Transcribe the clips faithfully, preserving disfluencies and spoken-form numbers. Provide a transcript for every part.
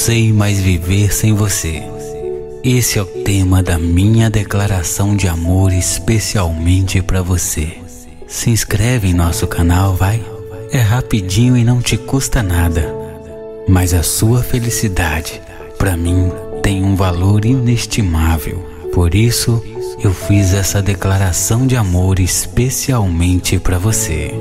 sei mais viver sem você. Esse é o tema da minha declaração de amor especialmente para você. Se inscreve em nosso canal, vai? É rapidinho e não te custa nada. Mas a sua felicidade, para mim, tem um valor inestimável. Por isso, eu fiz essa declaração de amor especialmente para você.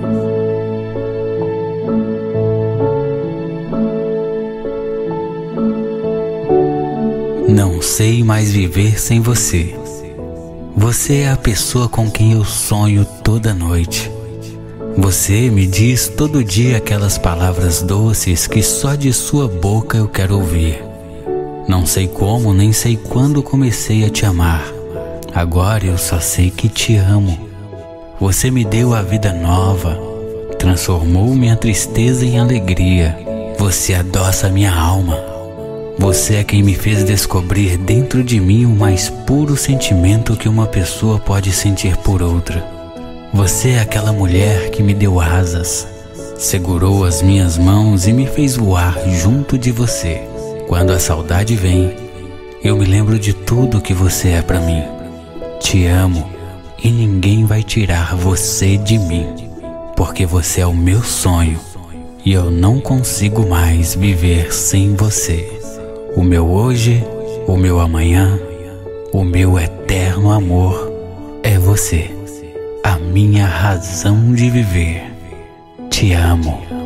Não sei mais viver sem você. Você é a pessoa com quem eu sonho toda noite. Você me diz todo dia aquelas palavras doces que só de sua boca eu quero ouvir. Não sei como, nem sei quando comecei a te amar. Agora eu só sei que te amo. Você me deu a vida nova, transformou minha tristeza em alegria. Você adoça minha alma. Você é quem me fez descobrir dentro de mim o mais puro sentimento que uma pessoa pode sentir por outra. Você é aquela mulher que me deu asas, segurou as minhas mãos e me fez voar junto de você. Quando a saudade vem, eu me lembro de tudo que você é para mim. Te amo e ninguém vai tirar você de mim, porque você é o meu sonho e eu não consigo mais viver sem você. O meu hoje, o meu amanhã, o meu eterno amor é você, a minha razão de viver. Te amo.